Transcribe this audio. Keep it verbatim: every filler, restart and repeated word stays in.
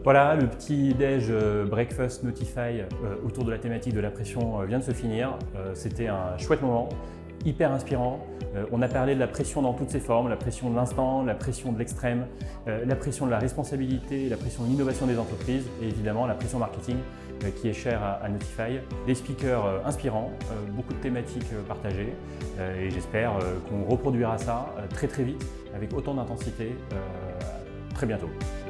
Voilà, le petit déj euh, Breakfast Notify euh, autour de la thématique de la pression euh, vient de se finir. Euh, C'était un chouette moment, hyper inspirant. Euh, on a parlé de la pression dans toutes ses formes, la pression de l'instant, la pression de l'extrême, euh, la pression de la responsabilité, la pression de l'innovation des entreprises et évidemment la pression marketing euh, qui est chère à, à Notify. Des speakers euh, inspirants, euh, beaucoup de thématiques euh, partagées euh, et j'espère euh, qu'on reproduira ça euh, très très vite avec autant d'intensité euh, très bientôt.